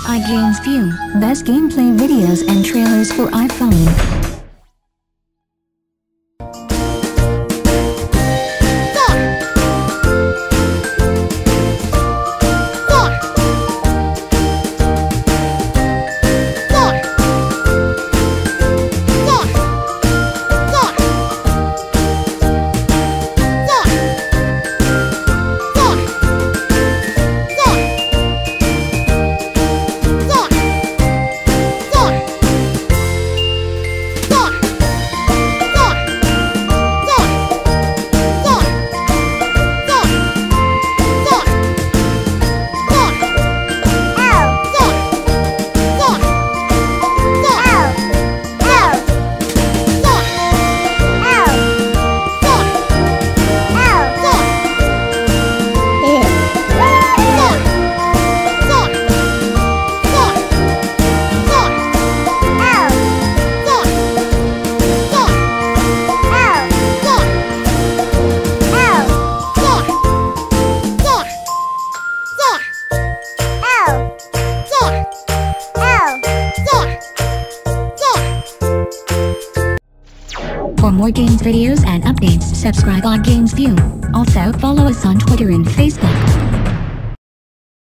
iGames View, best gameplay videos and trailers for iPhone. For more games videos and updates, subscribe on Games View. Also follow us on Twitter and Facebook.